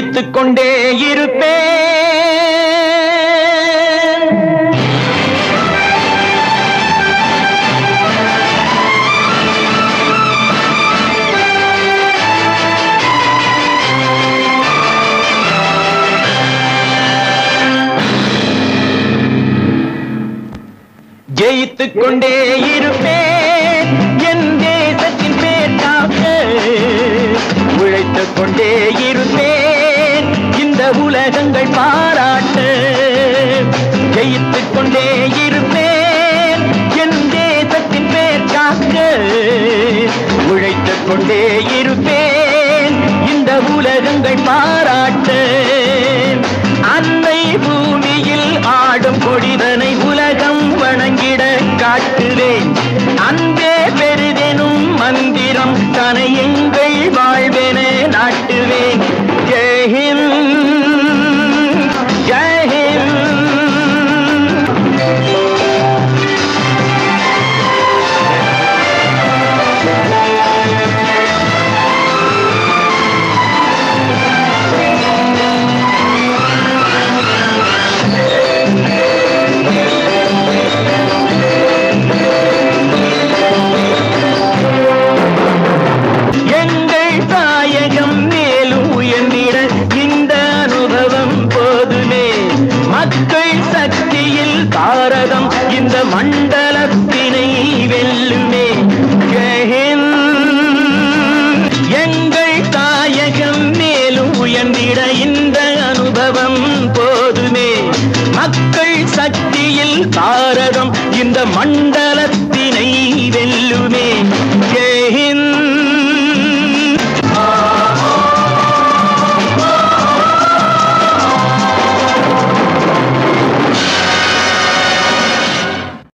ஜெயித்துக் கொண்டே இருப்பேன். ஜெயித்துக் கொண்டே இருப்பேன். என் தேசத்தின் பேர் காக்க உழைத்துக் கொண்டே இருப்பேன். இந்த உலகங்கள் பாராட்ட ஜெயித்துக் கொண்டே இருப்பேன். என் தேசத்தின் பேர் காக்க உழைத்துக் கொண்டே இருப்பேன். இந்த உலகங்கள் பாராட்ட அன்னை பூமியில் ஆடும் கொடிதனை உலகம் வணங்கிட காட்டுவேன். அன்பே பெரிதெனும் மந்திரம் தனை எங்கள் வாழ்வென நாட்டுவேன். ஜெய் ஹிந்த், ஜெய் ஹிந்த். பாரதம் இந்த மண்டலத்தினை வெல்லுமே. ஜெய் ஹிந்த். எங்கள் தாயகம் மேலும் உயர்ந்திட இந்த அனுபவம் போதுமே. மக்கள் சக்தியில் பாரதம் இந்த மண்டல